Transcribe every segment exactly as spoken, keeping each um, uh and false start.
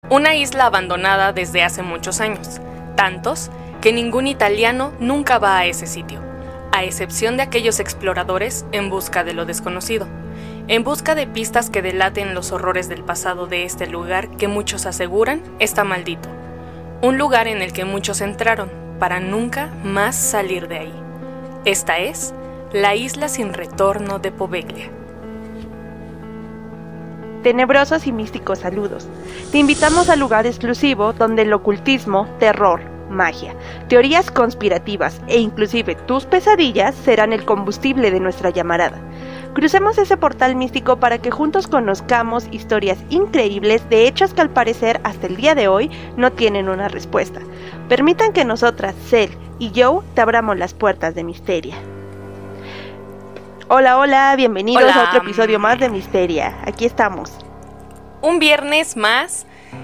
Una isla abandonada desde hace muchos años, tantos que ningún italiano nunca va a ese sitio, a excepción de aquellos exploradores en busca de lo desconocido, en busca de pistas que delaten los horrores del pasado de este lugar que muchos aseguran está maldito. Un lugar en el que muchos entraron para nunca más salir de ahí. Esta es la isla sin retorno de Poveglia. Tenebrosos y místicos saludos. Te invitamos al lugar exclusivo donde el ocultismo, terror, magia, teorías conspirativas e inclusive tus pesadillas serán el combustible de nuestra llamarada. Crucemos ese portal místico para que juntos conozcamos historias increíbles de hechos que al parecer hasta el día de hoy no tienen una respuesta. Permitan que nosotras, Cel y Joe, te abramos las puertas de Misteria. Hola, hola, bienvenidos Hola. a otro episodio más de Misteria. Aquí estamos. Un viernes más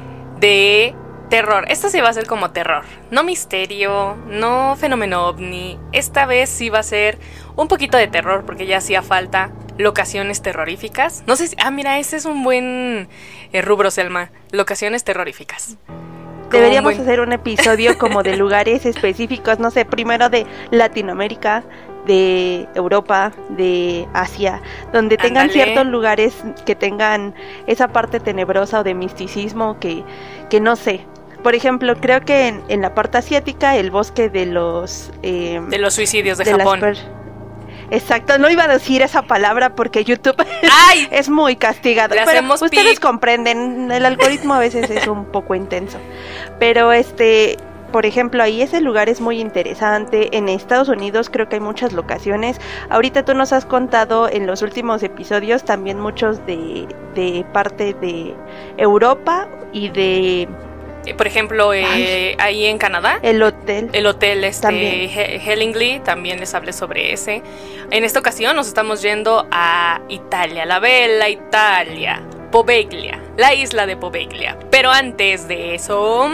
de terror. Esto sí va a ser como terror, no misterio, no fenómeno ovni. Esta vez sí va a ser un poquito de terror porque ya hacía falta locaciones terroríficas. No sé si... Ah, mira, ese es un buen eh, rubro, Selma. Locaciones terroríficas. Deberíamos buen... hacer un episodio como de lugares específicos, no sé, primero de Latinoamérica, de Europa, de Asia, donde tengan Ándale. ciertos lugares que tengan esa parte tenebrosa o de misticismo que, que no sé. Por ejemplo, creo que en, en la parte asiática, el bosque de los... Eh, de los suicidios de, de Japón. Per... Exacto, no iba a decir esa palabra porque YouTube ¡Ay! es muy castigado. Le Pero hacemos ustedes pip. comprenden, el algoritmo a veces es un poco intenso. Pero este... Por ejemplo, ahí ese lugar es muy interesante. En Estados Unidos creo que hay muchas locaciones. Ahorita tú nos has contado en los últimos episodios también muchos de, de parte de Europa y de... Por ejemplo, eh, ahí en Canadá, el hotel. el hotel este También. He- Hellingly, también les hablé sobre ese. En esta ocasión nos estamos yendo a Italia, la bella Italia, Poveglia, la isla de Poveglia. Pero antes de eso...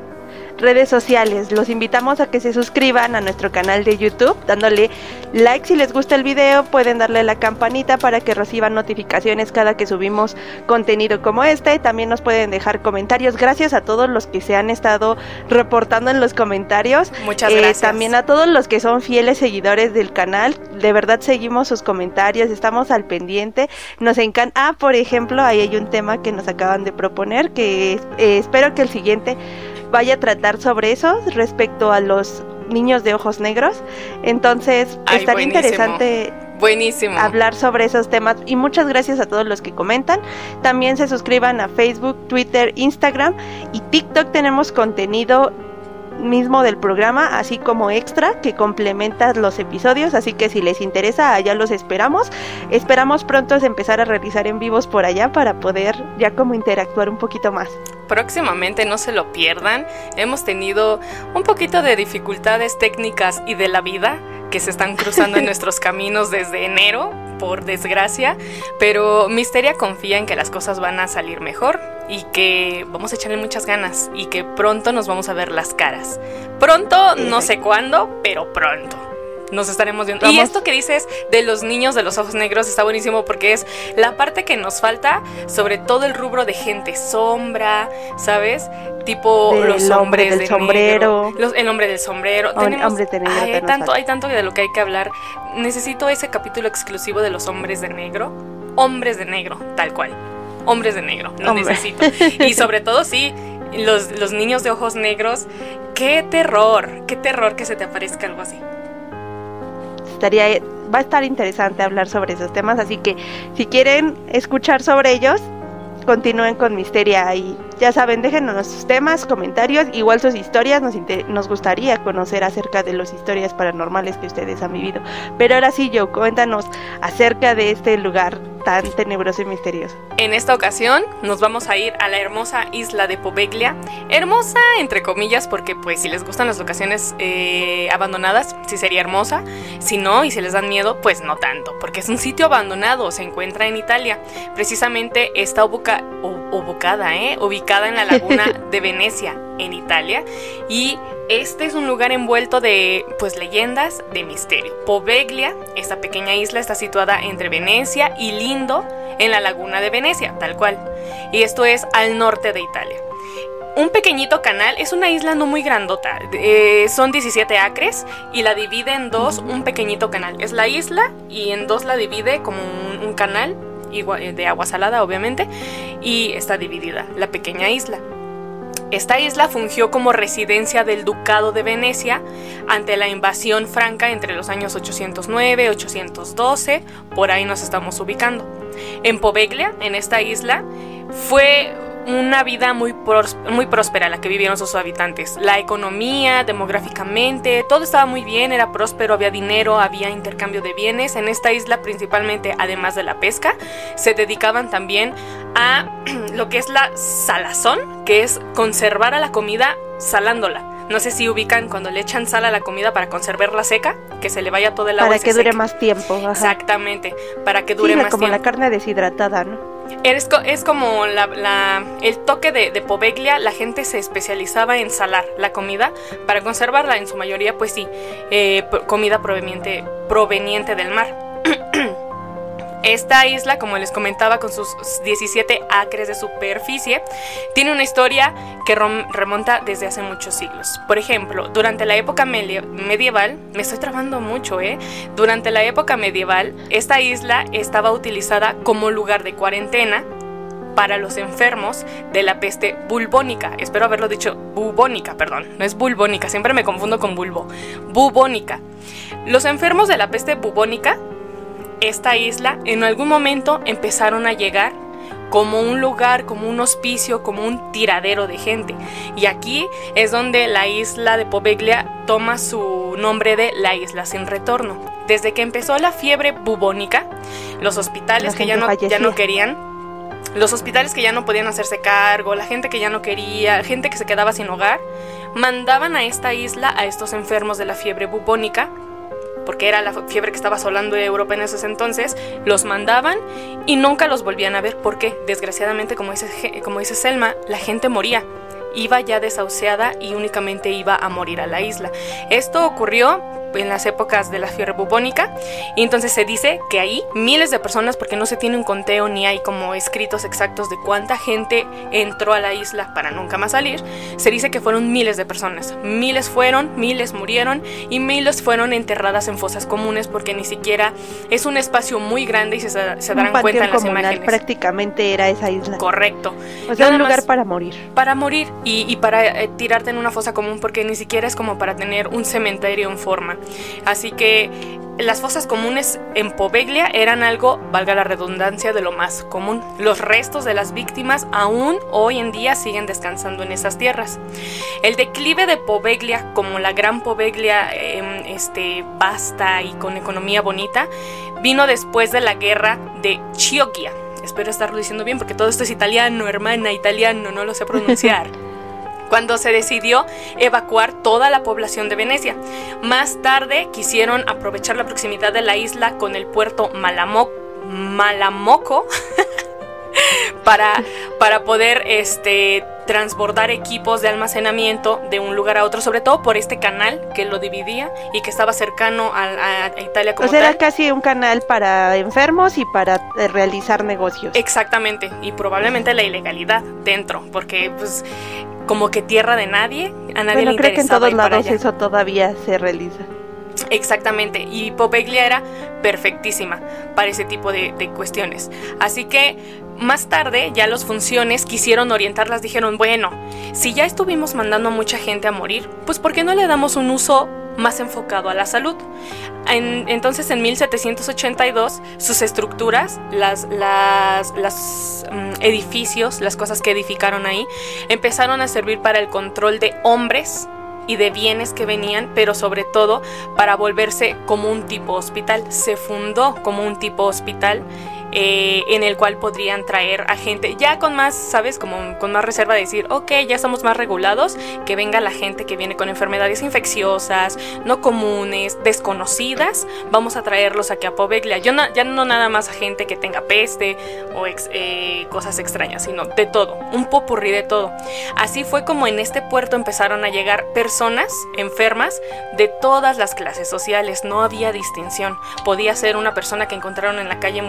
Redes sociales, los invitamos a que se suscriban a nuestro canal de YouTube, dándole like si les gusta el video, pueden darle a la campanita para que reciban notificaciones cada que subimos contenido como este. También nos pueden dejar comentarios. Gracias a todos los que se han estado reportando en los comentarios. Muchas Eh, gracias. también a todos los que son fieles seguidores del canal, de verdad seguimos sus comentarios, estamos al pendiente, nos encanta. Ah, por ejemplo, ahí hay un tema que nos acaban de proponer, que eh, espero que el siguiente vaya a tratar sobre eso respecto a los niños de ojos negros. Entonces, Ay, estaría buenísimo. interesante Buenísimo. hablar sobre esos temas. Y muchas gracias a todos los que comentan. También se suscriban a Facebook, Twitter, Instagram y TikTok. Tenemos contenido mismo del programa, así como extra que complementa los episodios, así que si les interesa, allá los esperamos. Esperamos pronto empezar a realizar en vivos por allá para poder ya como interactuar un poquito más. Próximamente, no se lo pierdan. Hemos tenido un poquito de dificultades técnicas y de la vida que se están cruzando en nuestros caminos desde enero, por desgracia, pero Misteria confía en que las cosas van a salir mejor y que vamos a echarle muchas ganas y que pronto nos vamos a ver las caras. Pronto, no sé cuándo, pero pronto. Nos estaremos viendo. Vamos. Y esto que dices de los niños de los ojos negros está buenísimo porque es la parte que nos falta, sobre todo el rubro de gente sombra, ¿sabes? Tipo Del los hombre hombres del de sombrero. negro, los, el hombre del sombrero. Hom- Tenemos, hombre de negro ay, que hay nos tanto, falta. hay tanto de lo que hay que hablar. Necesito ese capítulo exclusivo de los hombres de negro. Hombres de negro, tal cual. Hombres de negro, lo Hombre. necesito. Y sobre todo, sí, los, los niños de ojos negros. Qué terror, qué terror que se te aparezca algo así. Estaría, va a estar interesante hablar sobre esos temas, así que si quieren escuchar sobre ellos, continúen con Misteria y ya saben, déjenos sus temas, comentarios, igual sus historias, nos, inter- nos gustaría conocer acerca de las historias paranormales que ustedes han vivido. Pero ahora sí, Joe, cuéntanos acerca de este lugar tan tenebroso y misterioso. En esta ocasión nos vamos a ir a la hermosa isla de Poveglia. Hermosa entre comillas porque pues si les gustan las locaciones eh, abandonadas, sí sería hermosa. Si no y si les dan miedo, pues no tanto, porque es un sitio abandonado, se encuentra en Italia. Precisamente está ubica- u- ubicada, ¿eh? ubicada en la laguna de Venecia, en Italia. Y este es un lugar envuelto de, pues, leyendas de misterio. Poveglia, esta pequeña isla, está situada entre Venecia y Lindo, en la laguna de Venecia, tal cual. Y esto es al norte de Italia. Un pequeñito canal, es una isla no muy grandota, eh, son diecisiete acres y la divide en dos un pequeñito canal. Es la isla y en dos la divide como un, un canal igual, de agua salada obviamente, y está dividida la pequeña isla. Esta isla fungió como residencia del Ducado de Venecia ante la invasión franca entre los años ochocientos nueve y ochocientos doce, por ahí nos estamos ubicando. En Poveglia, en esta isla, fue una vida muy, pros- muy próspera la que vivieron sus habitantes. La economía, demográficamente, todo estaba muy bien, era próspero, había dinero, había intercambio de bienes. En esta isla principalmente, además de la pesca, se dedicaban también a lo que es la salazón, que es conservar a la comida salándola. No sé si ubican cuando le echan sal a la comida para conservarla seca, que se le vaya todo el agua. Para que dure seque. más tiempo. Ajá. Exactamente, para que dure sí, más como tiempo. la carne deshidratada, ¿no? Es, co- es como la, la, el toque de, de Poveglia. La gente se especializaba en salar la comida para conservarla, en su mayoría pues sí, eh, p- comida proveniente, proveniente del mar. Esta isla, como les comentaba, con sus diecisiete acres de superficie, tiene una historia que rom- remonta desde hace muchos siglos. Por ejemplo, durante la época media- medieval, me estoy trabando mucho, ¿eh? Durante la época medieval, esta isla estaba utilizada como lugar de cuarentena para los enfermos de la peste bulbónica. Espero haberlo dicho bubónica, perdón. No es bulbónica, siempre me confundo con bulbo. Bubónica. Los enfermos de la peste bubónica, esta isla, en algún momento empezaron a llegar como un lugar, como un hospicio, como un tiradero de gente. Y aquí es donde la isla de Poveglia toma su nombre de la isla sin retorno. Desde que empezó la fiebre bubónica, los hospitales que ya no, ya no querían, los hospitales que ya no podían hacerse cargo, la gente que ya no quería, gente que se quedaba sin hogar, mandaban a esta isla a estos enfermos de la fiebre bubónica, porque era la fiebre que estaba asolando Europa en esos entonces. Los mandaban y nunca los volvían a ver, porque desgraciadamente, como dice, como dice Selma, la gente moría, iba ya desahuciada y únicamente iba a morir a la isla. Esto ocurrió en las épocas de la fiebre bubónica, y entonces se dice que ahí miles de personas, porque no se tiene un conteo ni hay como escritos exactos de cuánta gente entró a la isla para nunca más salir, se dice que fueron miles de personas, miles fueron, miles murieron y miles fueron enterradas en fosas comunes, porque ni siquiera es un espacio muy grande y se, se darán un cuenta en las comunal, imágenes. Prácticamente era esa isla. Correcto. O sea, Nada un lugar más para morir. Para morir y, y para eh, tirarte en una fosa común, porque ni siquiera es como para tener un cementerio en forma. Así que las fosas comunes en Poveglia eran algo, valga la redundancia, de lo más común. Los restos de las víctimas aún hoy en día siguen descansando en esas tierras. El declive de Poveglia, como la gran Poveglia eh, este, vasta y con economía bonita, vino después de la guerra de Chioggia. Espero estarlo diciendo bien, porque todo esto es italiano, hermana, italiano, no lo sé pronunciar. Cuando se decidió evacuar toda la población de Venecia. Más tarde quisieron aprovechar la proximidad de la isla con el puerto Malamo- Malamoco para, para poder este, transbordar equipos de almacenamiento de un lugar a otro, sobre todo por este canal que lo dividía y que estaba cercano a, a, a Italia como tal. O sea, tal. era casi un canal para enfermos y para eh, realizar negocios. Exactamente, y probablemente la ilegalidad dentro, porque pues como que tierra de nadie, a nadie bueno, le creo que en todos lados allá. eso todavía se realiza. Exactamente, y Poveglia era perfectísima para ese tipo de, de cuestiones. Así que más tarde ya los funciones quisieron orientarlas, dijeron, bueno, si ya estuvimos mandando a mucha gente a morir, pues ¿por qué no le damos un uso más enfocado a la salud? En, entonces en mil setecientos ochenta y dos sus estructuras, las, las, las um, edificios, las cosas que edificaron ahí, empezaron a servir para el control de hombres y de bienes que venían, pero sobre todo para volverse como un tipo hospital. Se fundó como un tipo hospital eh, en el cual podrían traer a gente ya con más, ¿sabes? Como con más reserva de decir, ok, ya estamos más regulados, que venga la gente que viene con enfermedades infecciosas, no comunes, desconocidas, vamos a traerlos aquí a Poveglia. Yo no, ya no nada más a gente que tenga peste o ex, eh, cosas extrañas, sino de todo, un popurrí de todo. Así fue como en este puerto empezaron a llegar personas enfermas de todas las clases sociales, no había distinción. Podía ser una persona que encontraron en la calle moribunda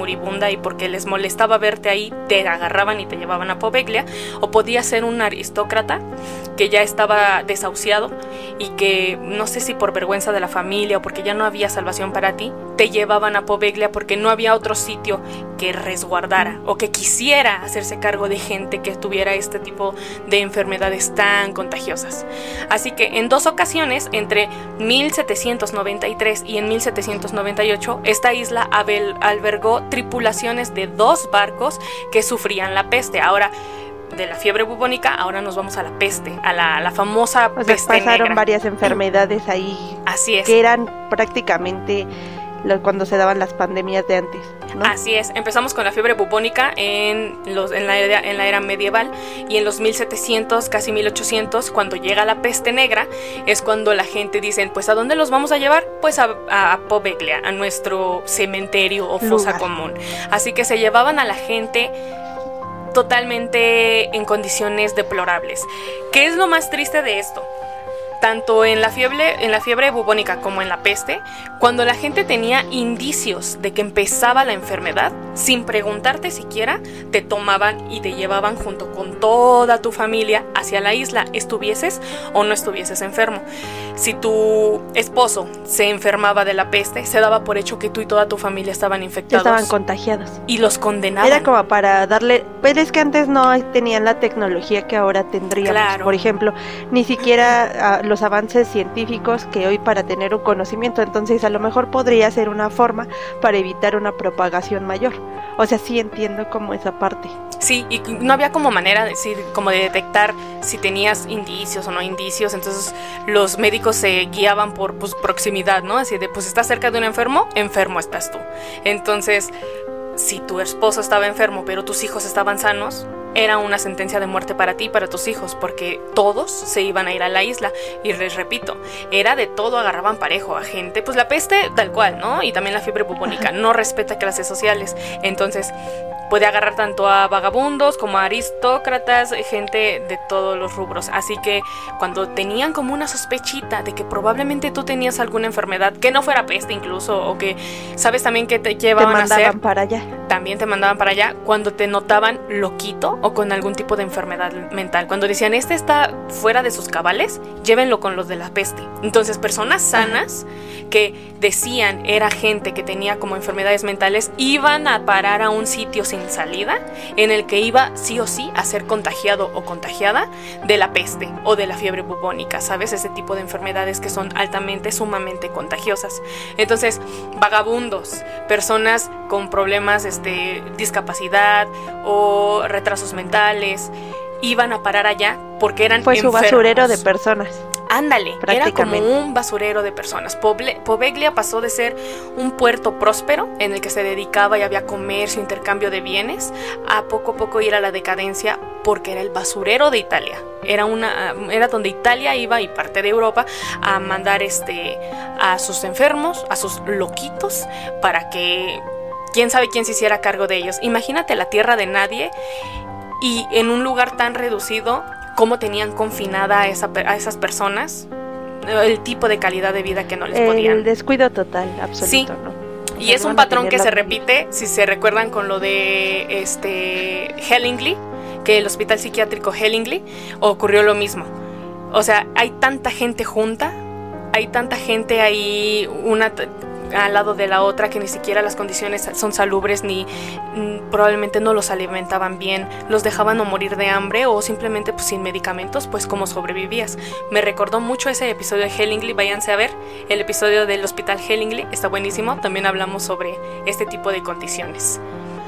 y porque les molestaba verte ahí, te agarraban y te llevaban a Poveglia, o podías ser un aristócrata que ya estaba desahuciado y que no sé si por vergüenza de la familia o porque ya no había salvación para ti, te llevaban a Poveglia porque no había otro sitio que resguardara o que quisiera hacerse cargo de gente que tuviera este tipo de enfermedades tan contagiosas. Así que en dos ocasiones, entre mil setecientos noventa y tres y en mil setecientos noventa y ocho, esta isla albergó tripulaciones de dos barcos que sufrían la peste. Ahora, de la fiebre bubónica, ahora nos vamos a la peste, a la, a la famosa o sea, peste pasaron negra. varias enfermedades ahí. Así es. Que eran prácticamente lo, cuando se daban las pandemias de antes, ¿no? Así es. Empezamos con la fiebre bubónica en, los, en, la era, en la era medieval, y en los mil setecientos, casi mil ochocientos, cuando llega la peste negra, es cuando la gente dice, pues ¿a dónde los vamos a llevar? Pues a, a, a Poveglia, a nuestro cementerio o fosa Lugar. común. Así que se llevaban a la gente totalmente en condiciones deplorables. ¿Qué es lo más triste de esto? Tanto en la fiebre, en la fiebre bubónica como en la peste, cuando la gente tenía indicios de que empezaba la enfermedad, sin preguntarte siquiera, te tomaban y te llevaban junto con toda tu familia hacia la isla, estuvieses o no estuvieses enfermo. Si tu esposo se enfermaba de la peste, se daba por hecho que tú y toda tu familia estaban infectados. Estaban contagiados. Y los condenaban. Era como para darle... Pero es que antes no tenían la tecnología que ahora tendríamos. Claro. Por ejemplo, ni siquiera uh, los avances científicos que hoy para tener un conocimiento. Entonces a lo mejor podría ser una forma para evitar una propagación mayor. O sea, sí entiendo como esa parte. Sí, y no había como manera de decir, como de detectar si tenías indicios o no indicios. Entonces los médicos se guiaban por pues, proximidad, ¿no? Así de, pues estás cerca de un enfermo, enfermo estás tú. Entonces, si tu esposo estaba enfermo pero tus hijos estaban sanos, era una sentencia de muerte para ti y para tus hijos, porque todos se iban a ir a la isla. Y les repito, era de todo, agarraban parejo a gente, pues la peste tal cual, ¿no? Y también la fiebre bubónica, no respeta clases sociales. Entonces puede agarrar tanto a vagabundos como a aristócratas, gente de todos los rubros. Así que cuando tenían como una sospechita de que probablemente tú tenías alguna enfermedad, que no fuera peste incluso, o que sabes también que te llevaban te a hacer, mandaban para allá. También te mandaban para allá cuando te notaban loquito o con algún tipo de enfermedad mental. Cuando decían, este está fuera de sus cabales, llévenlo con los de la peste. Entonces, personas sanas que decían era gente que tenía como enfermedades mentales, iban a parar a un sitio sin salida en el que iba sí o sí a ser contagiado o contagiada de la peste o de la fiebre bubónica, ¿sabes? Ese tipo de enfermedades que son altamente, sumamente contagiosas. Entonces, vagabundos, personas con problemas, este, discapacidad o retrasos mentales, iban a parar allá porque eran Fue enfermos. su basurero de personas. Ándale, era como un basurero de personas. Poveglia pasó de ser un puerto próspero en el que se dedicaba y había comercio, intercambio de bienes, a poco a poco ir a la decadencia porque era el basurero de Italia. Era una, era donde Italia iba y parte de Europa a mandar este a sus enfermos, a sus loquitos, para que quién sabe quién se hiciera cargo de ellos. Imagínate la tierra de nadie y en un lugar tan reducido, cómo tenían confinada a, esa, a esas personas, el tipo de calidad de vida que no les el podían. El descuido total, absoluto, sí. ¿no? Y o sea, es un patrón que se repite, si se recuerdan con lo de este Hellingly, que el hospital psiquiátrico Hellingly ocurrió lo mismo. O sea, hay tanta gente junta, hay tanta gente ahí, una al lado de la otra, que ni siquiera las condiciones son salubres, ni mm, probablemente no los alimentaban bien, los dejaban o morir de hambre o simplemente pues sin medicamentos, pues cómo sobrevivías. Me recordó mucho ese episodio de Hellingly, váyanse a ver el episodio del hospital Hellingly, está buenísimo, también hablamos sobre este tipo de condiciones.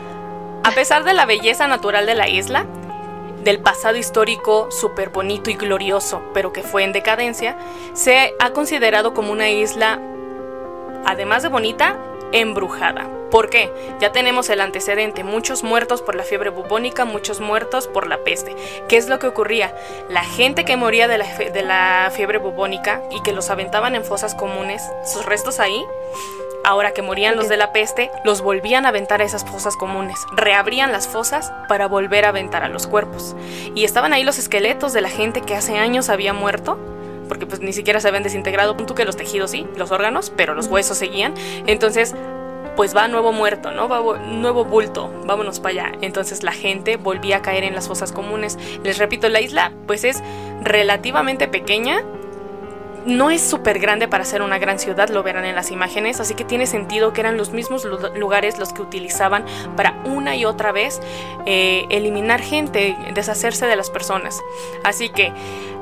A pesar de la belleza natural de la isla, del pasado histórico súper bonito y glorioso, pero que fue en decadencia, se ha considerado como una isla, además de bonita, embrujada. ¿Por qué? Ya tenemos el antecedente, muchos muertos por la fiebre bubónica, muchos muertos por la peste. ¿Qué es lo que ocurría? La gente que moría de la, de la fiebre bubónica y que los aventaban en fosas comunes, sus restos ahí, ahora que morían los de la peste, los volvían a aventar a esas fosas comunes, reabrían las fosas para volver a aventar a los cuerpos. Y estaban ahí los esqueletos de la gente que hace años había muerto, porque pues ni siquiera se habían desintegrado, punto que los tejidos sí, los órganos, pero los huesos seguían. Entonces pues va nuevo muerto, ¿no? Va nuevo bulto, vámonos para allá. Entonces la gente volvía a caer en las fosas comunes. Les repito, la isla pues es relativamente pequeña, no es súper grande para ser una gran ciudad, lo verán en las imágenes, así que tiene sentido que eran los mismos lugares los que utilizaban para una y otra vez eh, eliminar gente, deshacerse de las personas. Así que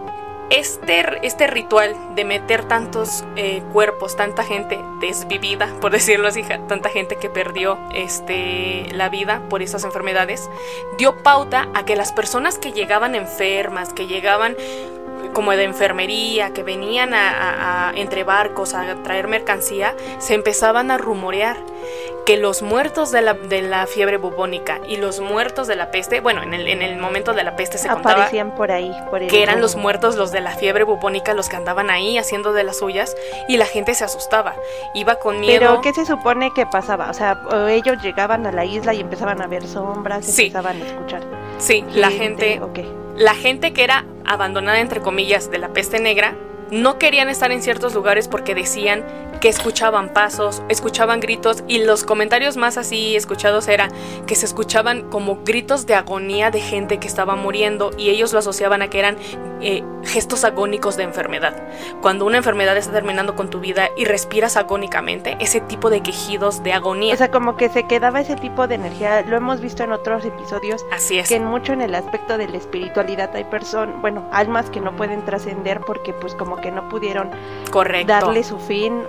Este, este ritual de meter tantos eh, cuerpos, tanta gente desvivida, por decirlo así, tanta gente que perdió este, la vida por estas enfermedades, dio pauta a que las personas que llegaban enfermas, que llegaban como de enfermería, que venían a, a, a, entre barcos a traer mercancía, se empezaban a rumorear que los muertos de la, de la fiebre bubónica y los muertos de la peste, bueno, en el, en el momento de la peste se aparecían contaba por ahí, por que eran los muertos, los de la fiebre bubónica, los que andaban ahí haciendo de las suyas, y la gente se asustaba, iba con miedo. ¿Pero qué se supone que pasaba? O sea, ellos llegaban a la isla y empezaban a ver sombras, sí. empezaban a escuchar. Sí, gente, la gente, okay. la gente que era abandonada, entre comillas, de la peste negra, no querían estar en ciertos lugares porque decían que escuchaban pasos, escuchaban gritos, y los comentarios más así escuchados era que se escuchaban como gritos de agonía de gente que estaba muriendo, y ellos lo asociaban a que eran eh, gestos agónicos de enfermedad. Cuando una enfermedad está terminando con tu vida y respiras agónicamente, ese tipo de quejidos de agonía. O sea, como que se quedaba ese tipo de energía, lo hemos visto en otros episodios. Así es. Que en mucho en el aspecto de la espiritualidad hay personas, bueno, almas que no pueden trascender porque pues como que no pudieron Correcto. darle su fin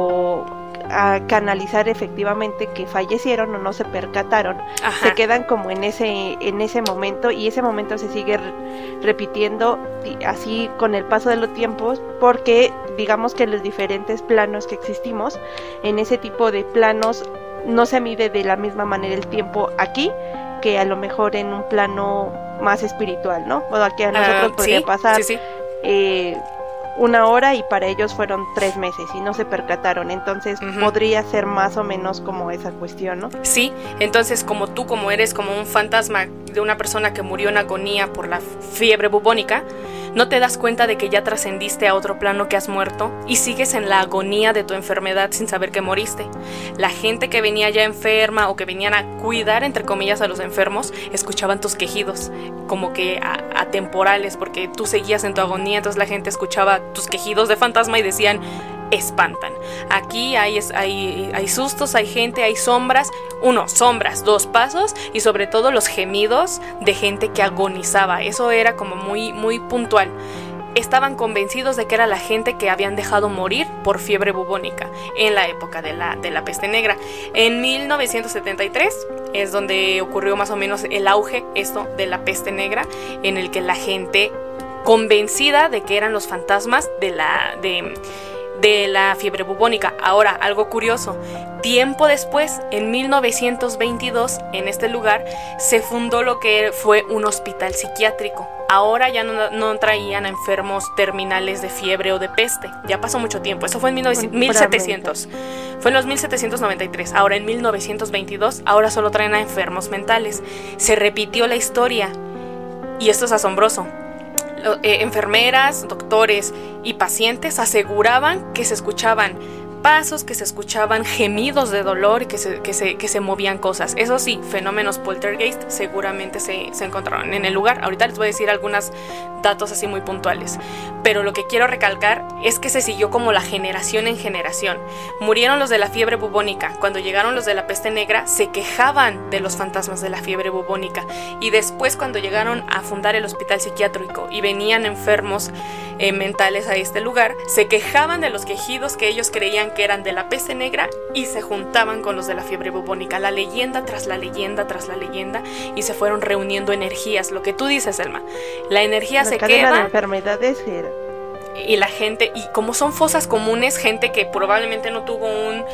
o a canalizar efectivamente que fallecieron o no se percataron. Ajá. Se quedan como en ese en ese momento, y ese momento se sigue re- repitiendo así con el paso de los tiempos, porque digamos que los diferentes planos que existimos, en ese tipo de planos no se mide de la misma manera el tiempo aquí que a lo mejor en un plano más espiritual, ¿no? O sea, que a nosotros uh, podría sí, pasar sí, sí. Eh, una hora y para ellos fueron tres meses y no se percataron, entonces uh-huh. podría ser más o menos como esa cuestión, ¿no? Sí, entonces como tú, como eres como un fantasma de una persona que murió en agonía por la fiebre bubónica, no te das cuenta de que ya trascendiste a otro plano, que has muerto, y sigues en la agonía de tu enfermedad sin saber que moriste. La gente que venía ya enferma o que venían a cuidar, entre comillas, a los enfermos, escuchaban tus quejidos, como que a- atemporales, porque tú seguías en tu agonía, entonces la gente escuchaba tus quejidos de fantasma y decían: espantan. Aquí hay, hay, hay sustos, hay gente, hay sombras. Uno, sombras, dos, pasos, y sobre todo los gemidos de gente que agonizaba. Eso era como muy, muy puntual. Estaban convencidos de que era la gente que habían dejado morir por fiebre bubónica en la época de la, de la peste negra. En mil novecientos setenta y tres es donde ocurrió más o menos el auge esto de la peste negra, en el que la gente, convencida de que eran los fantasmas de la... de de la fiebre bubónica. Ahora, algo curioso, tiempo después, en mil novecientos veintidós, en este lugar se fundó lo que fue un hospital psiquiátrico. Ahora ya no, no traían a enfermos terminales de fiebre o de peste, ya pasó mucho tiempo, eso fue en mil setecientos, fue en los mil setecientos noventa y tres. Ahora en mil novecientos veintidós, ahora solo traen a enfermos mentales. Se repitió la historia, y esto es asombroso. Eh, enfermeras, doctores y pacientes aseguraban que se escuchaban pasos, que se escuchaban gemidos de dolor y que se, que se, que se movían cosas. Eso sí, fenómenos poltergeist seguramente se, se encontraron en el lugar. Ahorita les voy a decir algunos datos así muy puntuales, pero lo que quiero recalcar es que se siguió como la generación en generación. Murieron los de la fiebre bubónica. Cuando llegaron los de la peste negra, se quejaban de los fantasmas de la fiebre bubónica, y después, cuando llegaron a fundar el hospital psiquiátrico y venían enfermos eh, mentales a este lugar, se quejaban de los quejidos que ellos creían que eran de la peste negra, y se juntaban con los de la fiebre bubónica, la leyenda tras la leyenda tras la leyenda, y se fueron reuniendo energías. Lo que tú dices, Elma, la energía la se queda de enfermedades era. Y la gente, y como son fosas comunes, gente que probablemente no tuvo un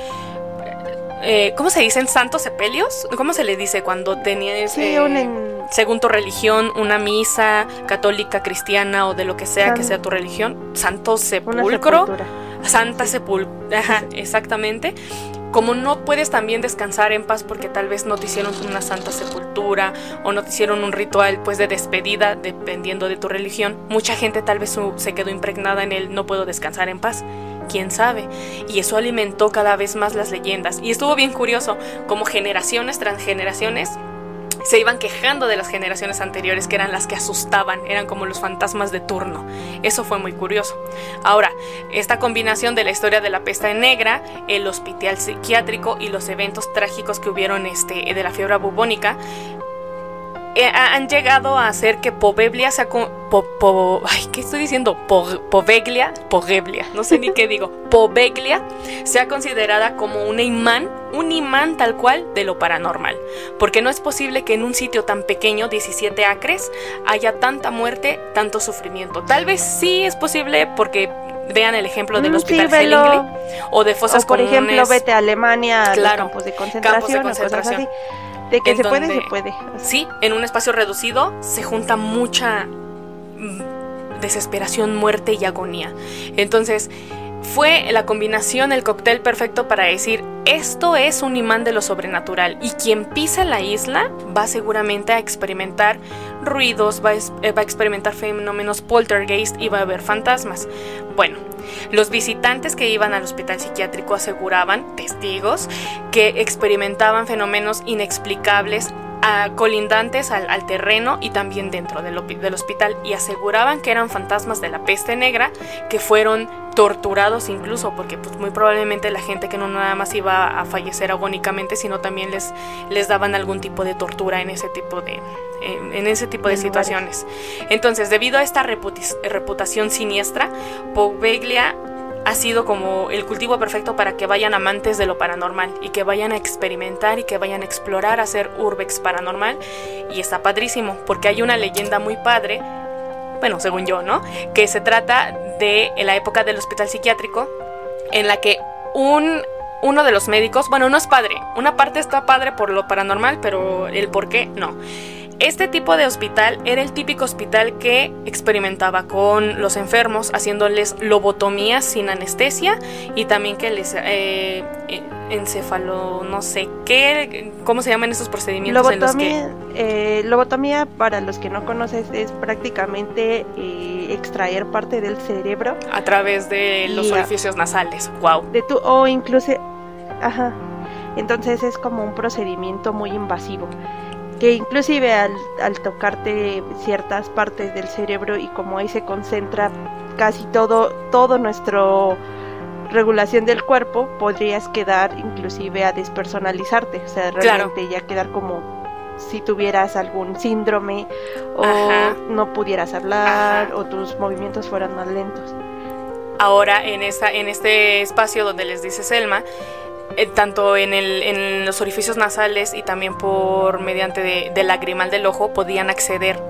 eh, ¿cómo se dicen? ¿Santos sepelios? ¿Cómo se le dice cuando tenías sí, eh, un en... según tu religión, una misa católica, cristiana o de lo que sea San... que sea tu religión? Santo sepulcro, Santa sí. Sepulcro, ajá, sí. Exactamente. Como no puedes también descansar en paz porque tal vez no te hicieron una santa sepultura o no te hicieron un ritual pues de despedida, dependiendo de tu religión, mucha gente tal vez se quedó impregnada en el no puedo descansar en paz. quién sabe. Y eso alimentó cada vez más las leyendas. Y estuvo bien curioso, como generaciones tras generaciones se iban quejando de las generaciones anteriores, que eran las que asustaban, eran como los fantasmas de turno. Eso fue muy curioso. Ahora, esta combinación de la historia de la peste negra, el hospital psiquiátrico y los eventos trágicos que hubieron este, de la fiebre bubónica, eh, han llegado a hacer que Poveglia sea con, po, po, ay, ¿qué estoy diciendo? Po, Poveglia, Poveglia, no sé ni qué digo. Poveglia sea considerada como un imán, un imán tal cual de lo paranormal, porque no es posible que en un sitio tan pequeño, diecisiete acres, haya tanta muerte, tanto sufrimiento. Tal vez sí es posible porque vean el ejemplo del hospital sí, Hellingli o de fosas o por comunes. ejemplo, vete a Alemania, claro, a los campos de concentración, campos de concentración. O cosas así. De que en se donde, puede, se puede. Sí, en un espacio reducido se junta mucha desesperación, muerte y agonía. Entonces, fue la combinación, el cóctel perfecto para decir, esto es un imán de lo sobrenatural, y quien pisa la isla va seguramente a experimentar ruidos, va a, va a experimentar fenómenos poltergeist y va a ver fantasmas. Bueno, los visitantes que iban al hospital psiquiátrico aseguraban, testigos, que experimentaban fenómenos inexplicables a, colindantes al, al terreno y también dentro del, del hospital, y aseguraban que eran fantasmas de la peste negra que fueron torturados incluso, porque pues muy probablemente la gente que no nada más iba a fallecer agónicamente, sino también les, les daban algún tipo de tortura en ese tipo de, en, en ese tipo de en situaciones. Lugares. Entonces, debido a esta reputación siniestra, Poveglia ha sido como el cultivo perfecto para que vayan amantes de lo paranormal y que vayan a experimentar y que vayan a explorar, a hacer urbex paranormal. Y está padrísimo, porque hay una leyenda muy padre, bueno, según yo, ¿no?, que se trata de la época del hospital psiquiátrico, en la que un, uno de los médicos, bueno, no es padre, una parte está padre por lo paranormal, pero el por qué, no. Este tipo de hospital era el típico hospital que experimentaba con los enfermos, haciéndoles lobotomías sin anestesia, y también que les eh, encefalo, no sé qué, ¿cómo se llaman esos procedimientos? Lobotomía, en los que... eh, lobotomía, para los que no conoces, es prácticamente eh, extraer parte del cerebro a través de los orificios a... nasales. Wow. De tu, o incluso, ajá. Entonces es como un procedimiento muy invasivo, que inclusive al, al tocarte ciertas partes del cerebro, y como ahí se concentra casi todo, todo nuestro regulación del cuerpo, podrías quedar inclusive a despersonalizarte, o sea, realmente claro. ya quedar como si tuvieras algún síndrome, o Ajá. no pudieras hablar, Ajá. o tus movimientos fueran más lentos. Ahora, en, esta, en este espacio donde les dice Selma, Eh, tanto en, el, en los orificios nasales y también por mediante de, del lagrimal del ojo podían acceder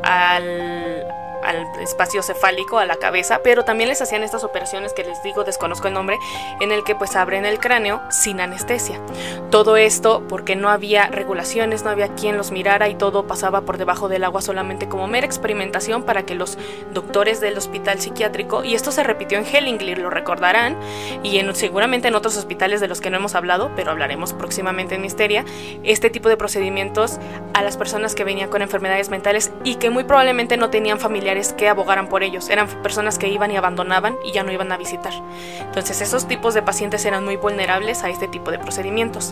al, al espacio cefálico, a la cabeza, pero también les hacían estas operaciones que les digo, desconozco el nombre, en el que pues abren el cráneo sin anestesia. Todo esto porque no había regulaciones, no había quien los mirara, y todo pasaba por debajo del agua solamente como mera experimentación para que los doctores del hospital psiquiátrico, y esto se repitió en Hellingli, lo recordarán, y en, seguramente en otros hospitales de los que no hemos hablado, pero hablaremos próximamente en Misteria, este tipo de procedimientos a las personas que venían con enfermedades mentales y que muy probablemente no tenían familiares que abogaran por ellos, eran personas que iban y abandonaban y ya no iban a visitar. Entonces esos tipos de pacientes eran muy vulnerables a este tipo de procedimientos.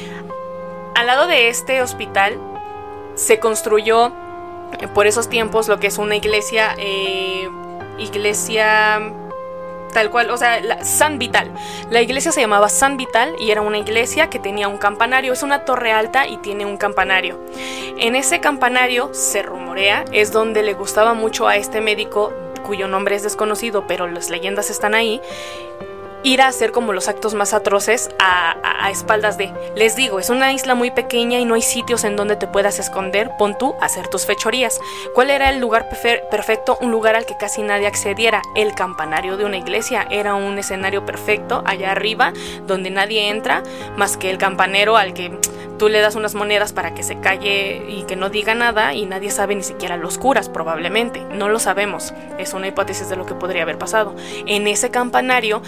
Al lado de este hospital se construyó por esos tiempos lo que es una iglesia, eh, iglesia tal cual, o sea, la, San Vital. La iglesia se llamaba San Vital y era una iglesia que tenía un campanario, es una torre alta y tiene un campanario. En ese campanario, se rumorea, es donde le gustaba mucho a este médico, cuyo nombre es desconocido, pero las leyendas están ahí, ir a hacer como los actos más atroces a, a, a espaldas de... Les digo, es una isla muy pequeña y no hay sitios en donde te puedas esconder, pon tú a hacer tus fechorías. ¿Cuál era el lugar perfe- perfecto? Un lugar al que casi nadie accediera. El campanario de una iglesia era un escenario perfecto allá arriba, donde nadie entra más que el campanero, al que tú le das unas monedas para que se calle y que no diga nada, y nadie sabe, ni siquiera los curas probablemente, no lo sabemos, es una hipótesis de lo que podría haber pasado. En ese campanario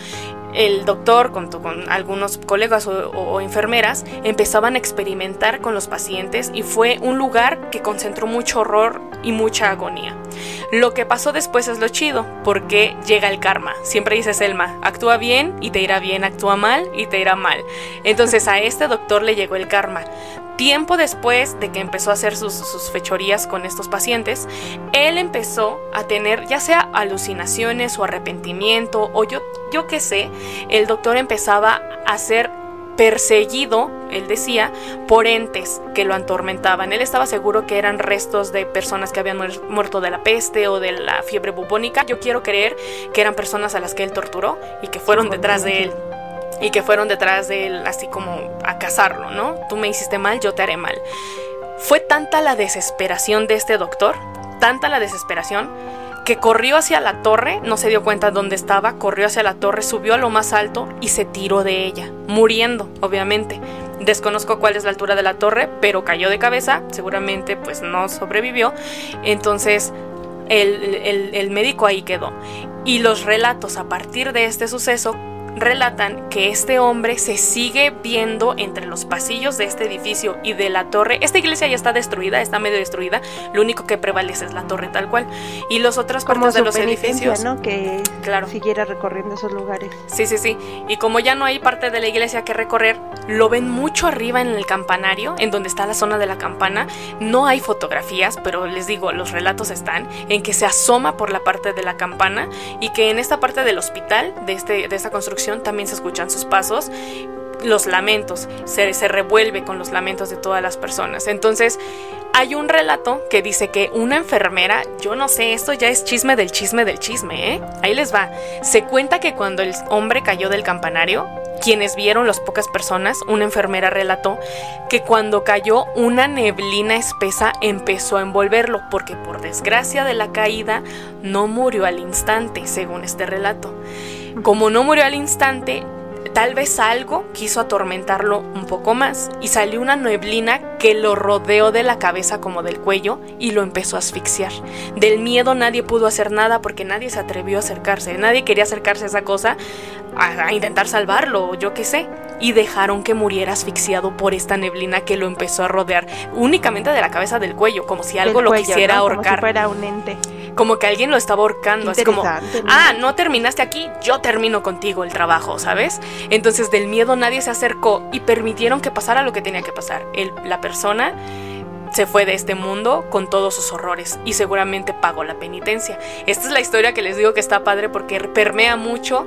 el doctor, junto con algunos colegas o, o, o enfermeras, empezaban a experimentar con los pacientes y fue un lugar que concentró mucho horror y mucha agonía. Lo que pasó después es lo chido, porque llega el karma. Siempre dice Selma, actúa bien y te irá bien, actúa mal y te irá mal. Entonces a este doctor le llegó el karma. Tiempo después de que empezó a hacer sus, sus fechorías con estos pacientes, él empezó a tener ya sea alucinaciones o arrepentimiento o yo, yo qué sé, el doctor empezaba a ser perseguido, él decía, por entes que lo atormentaban. Él estaba seguro que eran restos de personas que habían muer- muerto de la peste o de la fiebre bubónica. Yo quiero creer que eran personas a las que él torturó y que fueron detrás de él. Y que fueron detrás de él así como a cazarlo, ¿no? Tú me hiciste mal, yo te haré mal. Fue tanta la desesperación de este doctor, tanta la desesperación, que corrió hacia la torre, no se dio cuenta dónde estaba, corrió hacia la torre, subió a lo más alto y se tiró de ella, muriendo, obviamente. Desconozco cuál es la altura de la torre, pero cayó de cabeza, seguramente pues no sobrevivió. Entonces el, el, el médico ahí quedó. Y los relatos a partir de este suceso relatan que este hombre se sigue viendo entre los pasillos de este edificio y de la torre. Esta iglesia ya está destruida, está medio destruida, lo único que prevalece es la torre tal cual. Y las otras como partes de los penitencia, edificios, ¿no? Que claro, siguiera recorriendo esos lugares. Sí, sí, sí. Y como ya no hay parte de la iglesia que recorrer, lo ven mucho arriba en el campanario, en donde está la zona de la campana. No hay fotografías, pero les digo, los relatos están en que se asoma por la parte de la campana y que en esta parte del hospital, de, este, de esta construcción, también se escuchan sus pasos, los lamentos, se, se revuelve con los lamentos de todas las personas. Entonces hay un relato que dice que una enfermera, yo no sé, esto ya es chisme del chisme del chisme, ¿eh? Ahí les va. Se cuenta que cuando el hombre cayó del campanario, quienes vieron, las pocas personas, una enfermera relató que cuando cayó una neblina espesa empezó a envolverlo, porque por desgracia de la caída no murió al instante, según este relato. Como no murió al instante, tal vez algo quiso atormentarlo un poco más y salió una neblina que lo rodeó de la cabeza como del cuello y lo empezó a asfixiar. Del miedo nadie pudo hacer nada porque nadie se atrevió a acercarse, nadie quería acercarse a esa cosa a, a intentar salvarlo, yo qué sé, y dejaron que muriera asfixiado por esta neblina que lo empezó a rodear únicamente de la cabeza del cuello, como si algo del lo cuello, quisiera ¿no? ahorcar. Como si fuera un ente. Como que alguien lo estaba ahorcando, así como, ¿no? ah, no terminaste aquí, yo termino contigo el trabajo, ¿sabes? Entonces del miedo nadie se acercó y permitieron que pasara lo que tenía que pasar. El, la persona se fue de este mundo con todos sus horrores y seguramente pagó la penitencia. Esta es la historia que les digo que está padre porque permea mucho.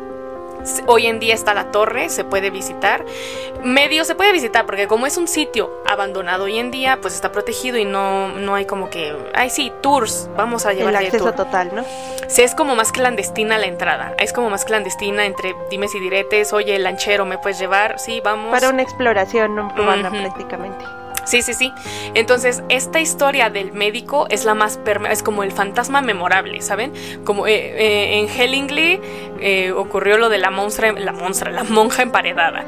Hoy en día está la torre, se puede visitar, medio se puede visitar porque como es un sitio abandonado hoy en día, pues está protegido y no, no hay como que, ay sí, tours, vamos a llevar el acceso tour. Total, ¿no? Sí, es como más clandestina la entrada, es como más clandestina entre dimes y diretes, oye, el lanchero, ¿me puedes llevar? Sí, vamos. Para una exploración urbana uh-huh. prácticamente. Sí, sí, sí. Entonces, esta historia del médico es la más perme- es como el fantasma memorable, ¿saben? Como eh, eh, en Hellingly eh, ocurrió lo de la monstrua, la monstrua, la monja emparedada.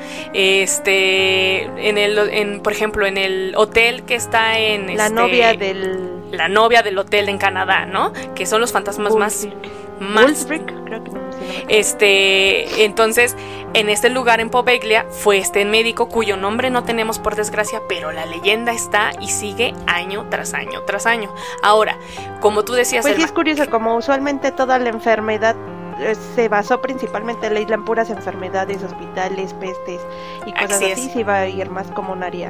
Este, en el, en, por ejemplo, en el hotel que está en la este, novia del, la novia del hotel en Canadá, ¿no? Que son los fantasmas más, más, creo que no. Este, entonces, en este lugar en Poveglia fue este médico cuyo nombre no tenemos por desgracia, pero la leyenda está y sigue año tras año tras año. Ahora, como tú decías, pues Elma, sí es curioso, como usualmente toda la enfermedad eh, se basó principalmente en la isla en puras enfermedades, hospitales, pestes y cosas así, así, es. se iba a ir más como un área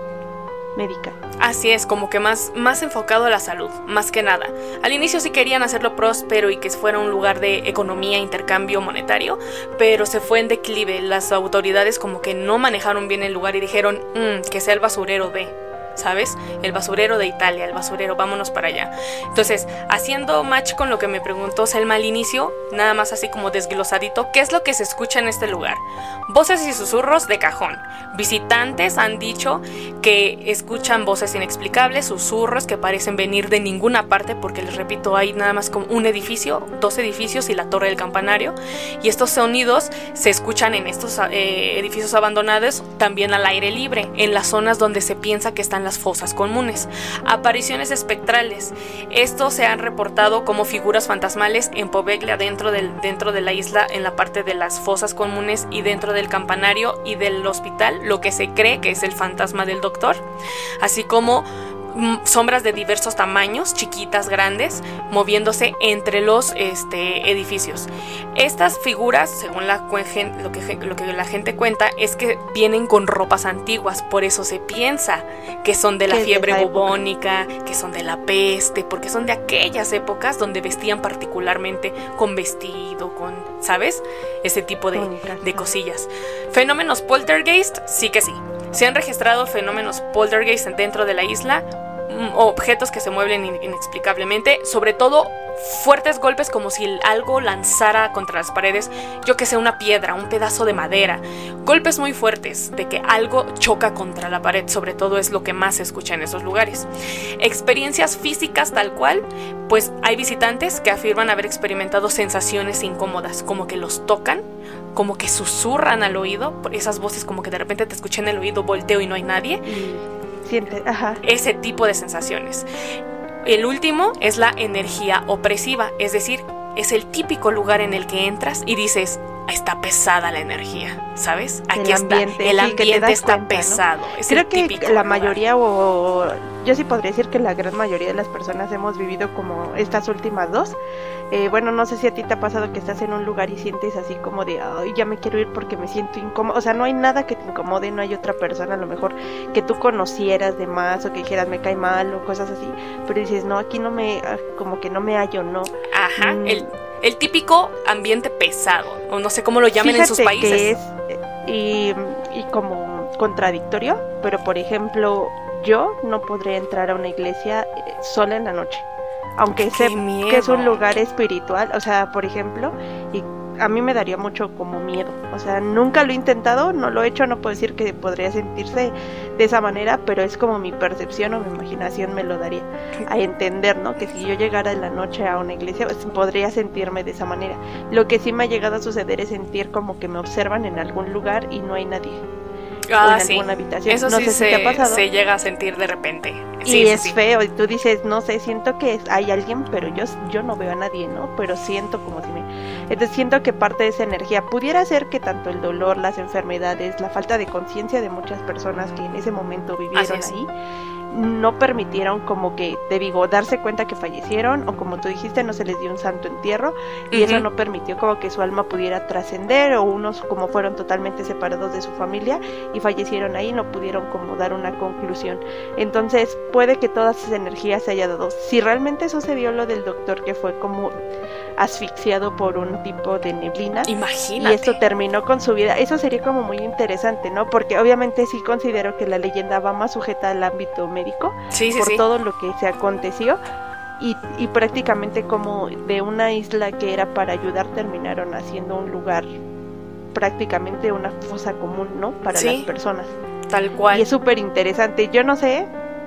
médica. Así es, como que más, más enfocado a la salud, más que nada. Al inicio sí querían hacerlo próspero y que fuera un lugar de economía, intercambio monetario, pero se fue en declive. Las autoridades como que no manejaron bien el lugar y dijeron, mmm, que sea el basurero de... ¿sabes? El basurero de Italia, el basurero, vámonos para allá. Entonces, haciendo match con lo que me preguntó Selma al inicio, nada más así como desglosadito, ¿qué es lo que se escucha en este lugar? Voces y susurros de cajón. Visitantes han dicho que escuchan voces inexplicables, susurros que parecen venir de ninguna parte, porque les repito, hay nada más como un edificio, dos edificios y la torre del campanario, y estos sonidos se escuchan en estos eh, edificios abandonados, también al aire libre, en las zonas donde se piensa que están están las fosas comunes. Apariciones espectrales. Estos se han reportado como figuras fantasmales en Poveglia, dentro, del, dentro de la isla, en la parte de las fosas comunes y dentro del campanario y del hospital, lo que se cree que es el fantasma del doctor, así como sombras de diversos tamaños, chiquitas, grandes, moviéndose entre los este, edificios. Estas figuras, según la, lo, que, lo que la gente cuenta, es que vienen con ropas antiguas, por eso se piensa que son de la fiebre bubónica, que son de la peste, porque son de aquellas épocas donde vestían particularmente con vestido, con, ¿sabes? Ese tipo de, de cosillas. Fenómenos poltergeist, sí que sí. Se han registrado fenómenos poltergeist dentro de la isla, objetos que se mueven inexplicablemente, sobre todo fuertes golpes como si algo lanzara contra las paredes, yo que sé, una piedra, un pedazo de madera, golpes muy fuertes de que algo choca contra la pared, sobre todo es lo que más se escucha en esos lugares. Experiencias físicas tal cual, pues hay visitantes que afirman haber experimentado sensaciones incómodas, como que los tocan, como que susurran al oído, esas voces como que de repente te escuché en el oído, volteo y no hay nadie. Siente, ajá. Ese tipo de sensaciones. El último es la energía opresiva, es decir, es el típico lugar en el que entras y dices, está pesada la energía, ¿sabes? Aquí el ambiente, está, el sí, ambiente está cuenta, pesado. ¿no? Es Creo el que típico la lugar. mayoría, o yo sí podría decir que la gran mayoría de las personas hemos vivido como estas últimas dos. Eh, bueno, no sé si a ti te ha pasado que estás en un lugar y sientes así como de, ay, ya me quiero ir porque me siento incómodo. O sea, no hay nada que te incomode, no hay otra persona a lo mejor que tú conocieras de más o que dijeras me cae mal o cosas así. Pero dices, no, aquí no me, como que no me hallo, ¿no? Ajá, mm. el, el típico ambiente pesado, o no sé cómo lo llamen Fíjate en sus países. Que es, y, y como contradictorio, pero por ejemplo, yo no podría entrar a una iglesia sola en la noche. Aunque sé que es un lugar espiritual, o sea, por ejemplo, y a mí me daría mucho como miedo, o sea, nunca lo he intentado, no lo he hecho, no puedo decir que podría sentirse de esa manera, pero es como mi percepción o mi imaginación me lo daría a entender, ¿no? Que si yo llegara en la noche a una iglesia, pues, podría sentirme de esa manera. Lo que sí me ha llegado a suceder es sentir como que me observan en algún lugar y no hay nadie. Ah, o en sí. alguna habitación. Eso no sí sé se, si te ha pasado. se llega a sentir de repente. Y sí, es sí, sí. feo, y tú dices, no sé, siento que hay alguien, pero yo, yo no veo a nadie, ¿no? Pero siento como si me... Entonces siento que parte de esa energía pudiera ser que tanto el dolor, las enfermedades, la falta de conciencia de muchas personas que en ese momento vivieron ahí, no permitieron como que, te digo, darse cuenta que fallecieron, o como tú dijiste, no se les dio un santo entierro, y uh-huh. eso no permitió como que su alma pudiera trascender, o unos como fueron totalmente separados de su familia y fallecieron ahí, no pudieron como dar una conclusión. Entonces puede que todas esas energías se haya dado. Si realmente sucedió lo del doctor, que fue como asfixiado por un tipo de neblina, imagínate, y esto terminó con su vida, eso sería como muy interesante, ¿no? Porque obviamente sí considero que la leyenda va más sujeta al ámbito médico, sí, sí, por sí. todo lo que se aconteció, y, y prácticamente como de una isla que era para ayudar terminaron haciendo un lugar, prácticamente una fosa común, ¿no? Para sí, las personas. Tal cual. Y es súper interesante. Yo no sé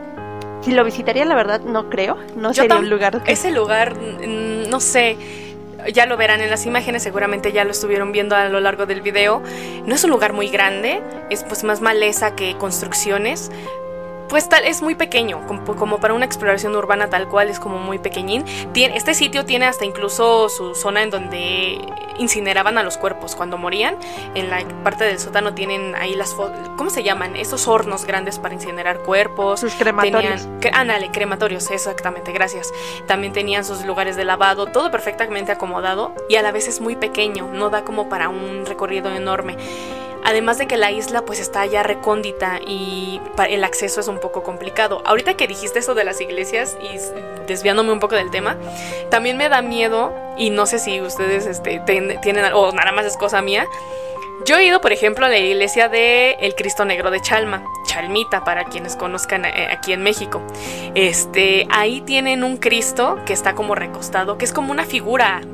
si lo visitaría, la verdad no creo, no Yo sería tam- un lugar que... Ese lugar, no sé, ya lo verán en las imágenes, seguramente ya lo estuvieron viendo a lo largo del video. No es un lugar muy grande, es pues más maleza que construcciones. Pues tal, es muy pequeño, como, como para una exploración urbana tal cual, es como muy pequeñín. Tiene, este sitio tiene hasta incluso su zona en donde incineraban a los cuerpos cuando morían. En la parte del sótano tienen ahí las, ¿cómo se llaman? Esos hornos grandes para incinerar cuerpos. Sus crematorios. Tenían, que, ándale, crematorios, exactamente, gracias. También tenían sus lugares de lavado, todo perfectamente acomodado, y a la vez es muy pequeño, no da como para un recorrido enorme. Además de que la isla pues está ya recóndita y el acceso es un poco complicado. Ahorita que dijiste eso de las iglesias y desviándome un poco del tema, también me da miedo, y no sé si ustedes este, ten, tienen, o nada más es cosa mía. Yo he ido, por ejemplo, a la iglesia de el Cristo Negro de Chalma, Chalmita, para quienes conozcan eh, aquí en México. Este, ahí tienen un Cristo que está como recostado, que es como una figura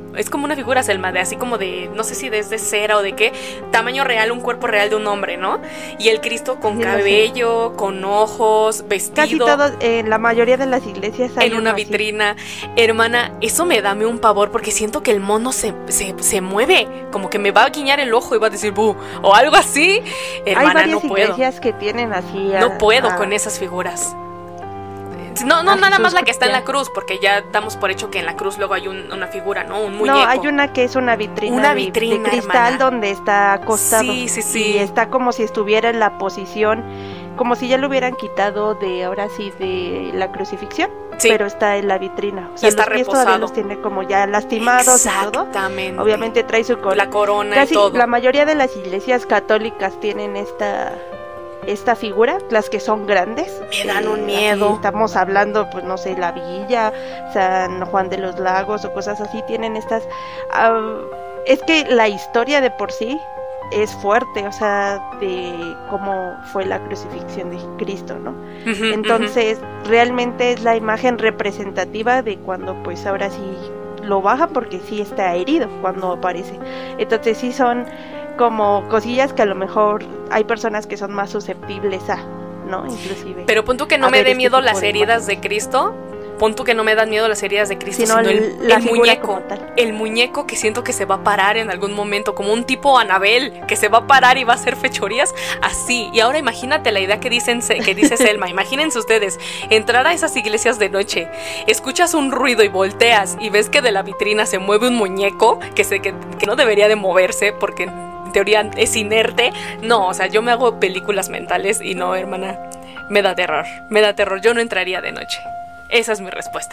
es como una figura, Selma, de así como de, no sé si desde cera o de qué, tamaño real, un cuerpo real de un hombre, ¿no? Y el Cristo con sí, cabello, con ojos, vestido. Casi todos, en la mayoría de las iglesias hay en una vitrina. Así. Hermana, eso me da un pavor porque siento que el mono se, se, se mueve, como que me va a guiñar el ojo y va a decir buh, o algo así. Hermana, hay varias no puedo. iglesias que tienen así. A, no puedo a... con esas figuras. No, no, nada más la que está en la cruz, porque ya damos por hecho que en la cruz luego hay un, una figura, ¿no? Un muñeco. No, hay una que es una vitrina, una de, vitrina de cristal, hermana. Donde está acostado. Sí, sí, sí. Y está como si estuviera en la posición, como si ya lo hubieran quitado de, ahora sí, de la crucifixión. Sí. Pero está en la vitrina. O sea, y está los pies reposado. Todavía los tiene como ya lastimados y todo. Exactamente. Obviamente trae su corona. La corona Casi y todo. La mayoría de las iglesias católicas tienen esta... esta figura, las que son grandes. Me dan un miedo. Estamos hablando, pues no sé, la Villa, San Juan de los Lagos o cosas así, tienen estas... Uh, es que la historia de por sí es fuerte, o sea, de cómo fue la crucifixión de Cristo, ¿no? Uh-huh, Entonces, uh-huh. realmente es la imagen representativa de cuando, pues ahora sí lo baja, porque sí está herido cuando aparece. Entonces sí son como cosillas que a lo mejor hay personas que son más susceptibles a, ¿no? Inclusive. Pero pon tú que no me dé miedo las heridas de Cristo, pon tú que no me dan miedo las heridas de Cristo, sino, sino el, el muñeco, el muñeco que siento que se va a parar en algún momento, como un tipo Anabel, que se va a parar y va a hacer fechorías, así. Y ahora imagínate la idea que, dicen, que dice Selma, imagínense ustedes, entrar a esas iglesias de noche, escuchas un ruido y volteas y ves que de la vitrina se mueve un muñeco, que, se, que, que no debería de moverse porque en teoría es inerte. No, o sea, yo me hago películas mentales y no, hermana, me da terror, me da terror, yo no entraría de noche. Esa es mi respuesta.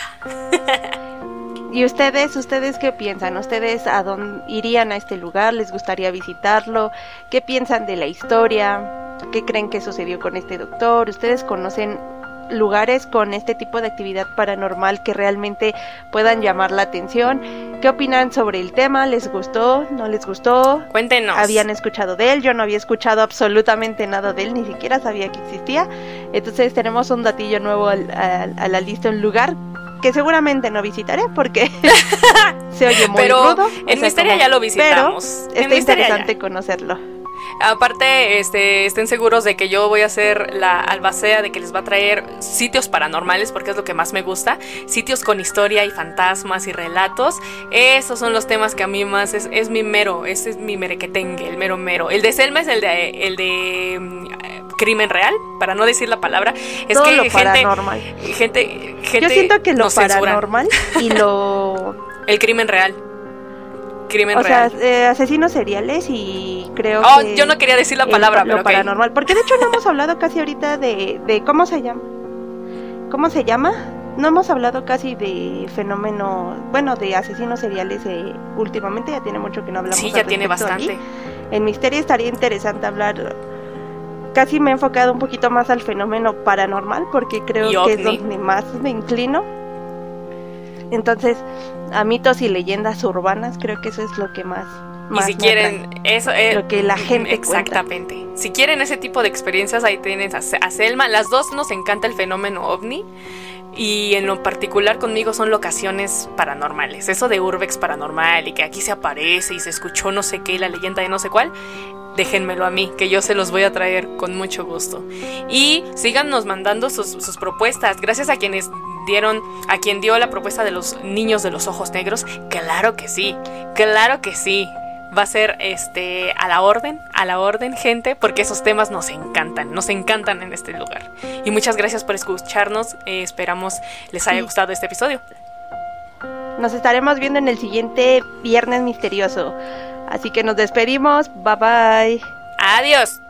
¿Y ustedes, ustedes qué piensan? ¿Ustedes a dónde irían a este lugar? ¿Les gustaría visitarlo? ¿Qué piensan de la historia? ¿Qué creen que sucedió con este doctor? ¿Ustedes conocen lugares con este tipo de actividad paranormal que realmente puedan llamar la atención? ¿Qué opinan sobre el tema? ¿Les gustó? ¿No les gustó? Cuéntenos. ¿Habían escuchado de él? Yo no había escuchado absolutamente nada de él, ni siquiera sabía que existía. Entonces tenemos un datillo nuevo al, al, a la lista, un lugar que seguramente no visitaré porque se oye muy pero rudo. En Misteria como, ya lo visitamos. Pero está interesante ya. conocerlo. Aparte, este, estén seguros de que yo voy a hacer la albacea de que les va a traer sitios paranormales, porque es lo que más me gusta, sitios con historia y fantasmas y relatos. Esos son los temas que a mí más es, es mi mero, ese es mi merequetengue, el mero mero. El de Selma es el de el de um, crimen real, para no decir la palabra. Es Todo que lo gente, paranormal. Gente, gente yo siento que lo paranormal y lo el crimen real. Crimen o real. sea, eh, asesinos seriales y creo oh, que... yo no quería decir la palabra, el, pero lo okay. paranormal. Porque de hecho no hemos hablado casi ahorita de, de... ¿Cómo se llama? ¿Cómo se llama? No hemos hablado casi de fenómeno... Bueno, de asesinos seriales eh, últimamente. Ya tiene mucho que no hablamos. Sí, ya tiene bastante. Aquí. En Misterio estaría interesante hablar... Casi me he enfocado un poquito más al fenómeno paranormal, porque creo y que es donde más me inclino. Entonces, a mitos y leyendas urbanas, creo que eso es lo que más, más y si quieren eso es lo que la gente exactamente cuenta. Si quieren ese tipo de experiencias, ahí tienes a, a Selma. Las dos nos encanta el fenómeno ovni, y en lo particular conmigo son locaciones paranormales. Eso de urbex paranormal y que aquí se aparece y se escuchó no sé qué, la leyenda de no sé cuál, déjenmelo a mí, que yo se los voy a traer con mucho gusto. Y síganos mandando sus, sus propuestas. Gracias a quienes dieron, a quien dio la propuesta de los niños de los ojos negros. Claro que sí, claro que sí. Va a ser este a la orden, a la orden, gente, porque esos temas nos encantan, nos encantan en este lugar. Y muchas gracias por escucharnos. Eh, esperamos les haya sí. gustado este episodio. Nos estaremos viendo en el siguiente Viernes Misterioso. Así que nos despedimos. Bye bye. Adiós.